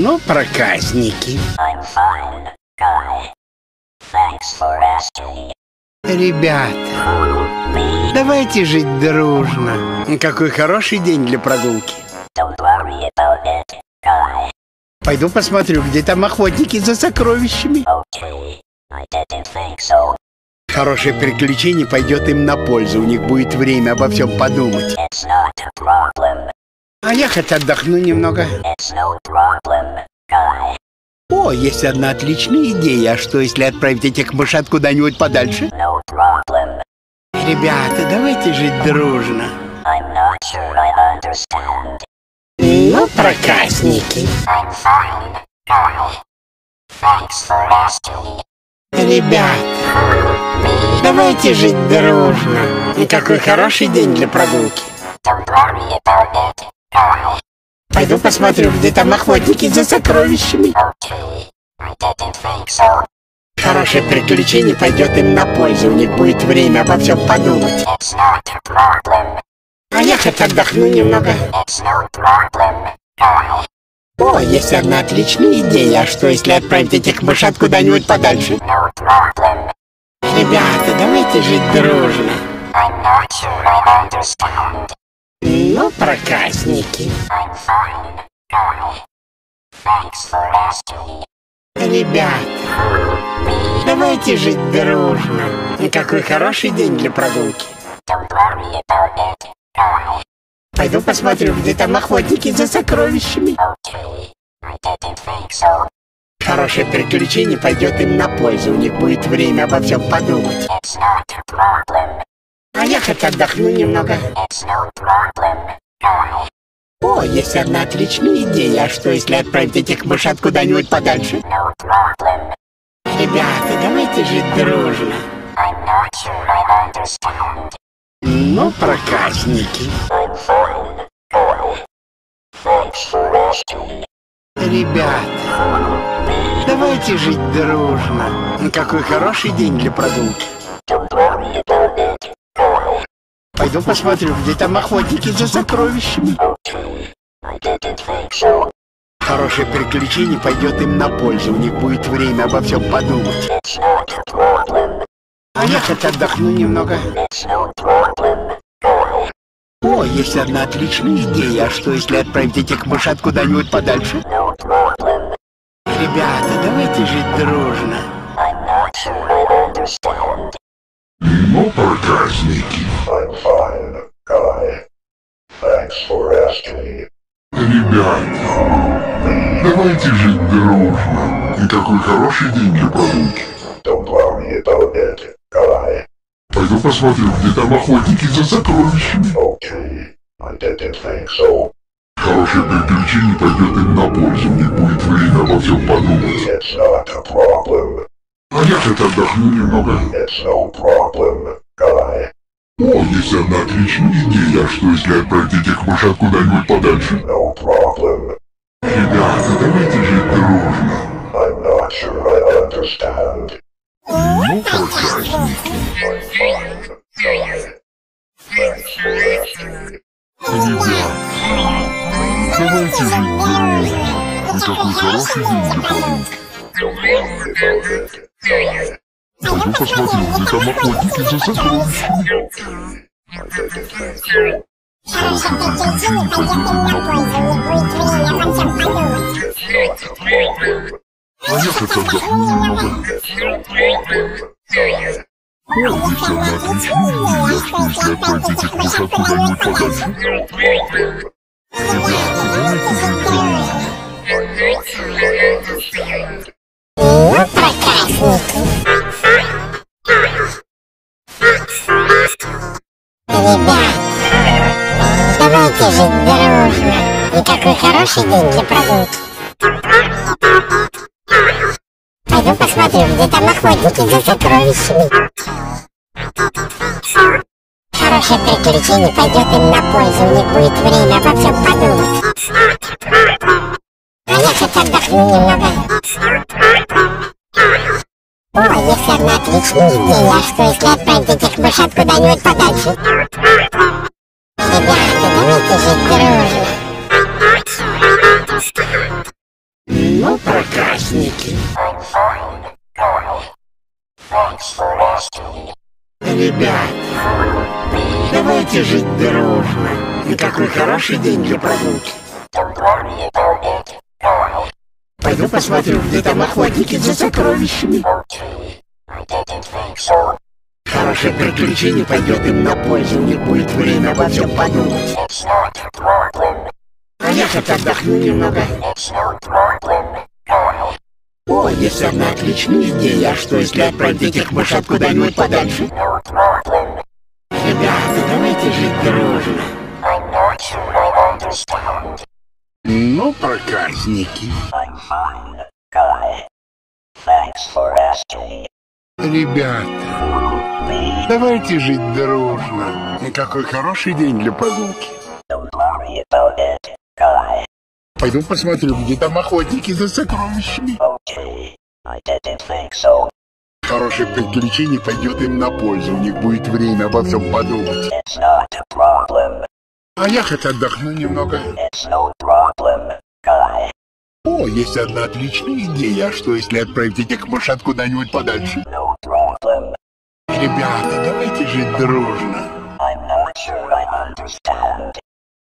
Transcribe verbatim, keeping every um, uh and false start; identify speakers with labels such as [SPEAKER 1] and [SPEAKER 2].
[SPEAKER 1] Ну, проказники.
[SPEAKER 2] I'm fine, guy. Thanks for asking.
[SPEAKER 1] Ребята, давайте жить дружно. Какой хороший день для прогулки.
[SPEAKER 2] Don't worry about it, guy.
[SPEAKER 1] Пойду посмотрю, где там охотники за сокровищами.
[SPEAKER 2] Okay, I didn't think so.
[SPEAKER 1] Хорошее приключение пойдет им на пользу. У них будет время обо всем подумать.
[SPEAKER 2] It's not a problem.
[SPEAKER 1] А я хоть отдохну немного.
[SPEAKER 2] It's no problem, guy.
[SPEAKER 1] О, есть одна отличная идея. А что, если отправить этих мышат куда-нибудь подальше?
[SPEAKER 2] No problem.
[SPEAKER 1] Ребята, давайте жить дружно.
[SPEAKER 2] I'm not sure I understand.
[SPEAKER 1] Ну, проказники.
[SPEAKER 2] I'm fine, guy. Thanks for asking.
[SPEAKER 1] Ребята, давайте жить дружно. Какой хороший день для прогулки.
[SPEAKER 2] Don't worry about it, guy.
[SPEAKER 1] Пойду посмотрю, где там охотники за сокровищами.
[SPEAKER 2] Okay, I didn't think so.
[SPEAKER 1] Хорошее приключение пойдет им на пользу. У них будет время обо всем подумать.
[SPEAKER 2] It's not a problem.
[SPEAKER 1] А я хоть отдохну немного.
[SPEAKER 2] It's no problem, guy.
[SPEAKER 1] О, есть одна отличная идея. А что, если отправить этих мышат куда-нибудь подальше?
[SPEAKER 2] No problem.
[SPEAKER 1] Ребята, давайте жить дружно.
[SPEAKER 2] I'm not sure I understand.
[SPEAKER 1] Ну, проказники.
[SPEAKER 2] I'm fine, guy. Thanks for asking.
[SPEAKER 1] Ребята, давайте жить дружно. Какой хороший день для прогулки.
[SPEAKER 2] Don't worry about it, guy.
[SPEAKER 1] Пойду посмотрю, где там охотники за сокровищами.
[SPEAKER 2] Okay, I didn't think so.
[SPEAKER 1] Хорошее приключение пойдет им на пользу. У них будет время обо всем подумать.
[SPEAKER 2] It's not a problem.
[SPEAKER 1] А я хоть отдохну немного.
[SPEAKER 2] It's no problem, guy.
[SPEAKER 1] О, есть одна отличная идея. А что, если отправить этих мышат куда-нибудь подальше?
[SPEAKER 2] No problem.
[SPEAKER 1] Ребята, давайте жить дружно.
[SPEAKER 2] I'm not sure I understand.
[SPEAKER 1] Ну, проказники.
[SPEAKER 2] I'm fine, guy. Thanks for asking.
[SPEAKER 1] Ребята, давайте жить дружно. Какой хороший день для прогулки.
[SPEAKER 2] Don't worry about it, guy.
[SPEAKER 1] Пойду посмотрю, где там охотники за сокровищами.
[SPEAKER 2] Okay, I didn't think so.
[SPEAKER 1] Хорошее приключение пойдет им на пользу. У них будет время обо всем подумать.
[SPEAKER 2] It's not a problem.
[SPEAKER 1] А я хоть отдохну немного.
[SPEAKER 2] It's no problem, guy.
[SPEAKER 1] О, есть одна отличная идея. А что, если отправить этих мышат куда-нибудь подальше?
[SPEAKER 2] No problem.
[SPEAKER 1] Ребята, давайте жить дружно.
[SPEAKER 2] I'm not sure I understand.
[SPEAKER 3] Ну, проказники.
[SPEAKER 2] I'm fine, guy. Thanks for asking.
[SPEAKER 3] Ребята, давайте жить дружно. Какой хороший день для прогулки.
[SPEAKER 2] Don't worry about it, guy.
[SPEAKER 3] Пойду посмотрю, где там охотники за сокровищами.
[SPEAKER 2] Okay, I didn't think so.
[SPEAKER 3] Хорошее приключение пойдет им на пользу. У них будет время обо всем подумать.
[SPEAKER 2] It's not a problem.
[SPEAKER 3] А я хоть отдохну немного.
[SPEAKER 2] It's no problem, guy.
[SPEAKER 3] О, есть одна отличная идея. А что, если отправить этих мышат куда-нибудь подальше?
[SPEAKER 2] No problem.
[SPEAKER 3] Ребята, давайте жить дружно.
[SPEAKER 2] I'm not sure I understand.
[SPEAKER 3] Ну, проказники.
[SPEAKER 2] I'm fine, guy. Thanks for asking.
[SPEAKER 3] Ребята, давайте жить дружно. Какой хороший день для прогулки.
[SPEAKER 2] Don't worry about it, guy.
[SPEAKER 3] Пойду посмотрю, где там охотники за сокровищами.
[SPEAKER 2] Okay, I didn't think so.
[SPEAKER 3] Хорошее приключение пойдет им на пользу. У них будет время обо всем подумать.
[SPEAKER 2] It's not a problem.
[SPEAKER 3] А я хоть отдохну немного.
[SPEAKER 2] It's no problem, guy.
[SPEAKER 3] О, есть одна отличная идея. А что, если отправить этих мышат куда-нибудь подальше?
[SPEAKER 2] No problem.
[SPEAKER 3] Ребята, давайте жить дружно.
[SPEAKER 2] I'm not sure I understand.
[SPEAKER 1] Ну, проказники. Ребята, давайте жить дружно. Какой хороший день для прогулки. Пойду посмотрю, где там охотники за сокровищами. Хорошее приключение пойдет им на пользу. У них будет время обо всем подумать. А я хоть отдохну немного. О, есть одна отличная идея. А что, если отправить этих мышат куда-нибудь подальше? Ребята, давайте жить дружно.
[SPEAKER 4] Ну, проказники.
[SPEAKER 2] I'm fine, guy. Thanks for asking.
[SPEAKER 4] Ребят, давайте жить дружно. И какой хороший день для прогулки.
[SPEAKER 2] Don't worry about it, guy.
[SPEAKER 4] Пойду посмотрю, где там охотники за сокровищами.
[SPEAKER 2] Okay, I didn't think so.
[SPEAKER 4] Хорошее приключение пойдет им на пользу, у них будет время обо всем подумать.
[SPEAKER 2] It's not a problem.
[SPEAKER 4] А я хоть отдохну немного.
[SPEAKER 2] It's no problem, guy.
[SPEAKER 4] О, есть одна отличная идея. А что, если отправить этих мышат куда-нибудь подальше?
[SPEAKER 2] No problem.
[SPEAKER 4] Ребята, давайте жить дружно.
[SPEAKER 2] I'm not sure I understand.
[SPEAKER 4] Ну, проказники.
[SPEAKER 5] I'm fine, guy. Thanks for asking.
[SPEAKER 4] Ребята, давайте жить дружно. И какой хороший день для прогулки.
[SPEAKER 5] Don't worry about it, guy.
[SPEAKER 4] Пойду посмотрю, где там охотники за сокровищами.
[SPEAKER 5] Okay, I didn't think so.
[SPEAKER 4] Хорошее приключение пойдет им на пользу, у них будет время обо всем подумать.
[SPEAKER 5] It's not a problem.
[SPEAKER 4] А я хоть отдохну немного.
[SPEAKER 5] It's no problem, guy.
[SPEAKER 4] О, есть одна отличная идея. А что, если отправить этих мышат куда-нибудь подальше?
[SPEAKER 5] No problem.
[SPEAKER 4] Ребята, давайте жить дружно.
[SPEAKER 5] I'm not sure I understand.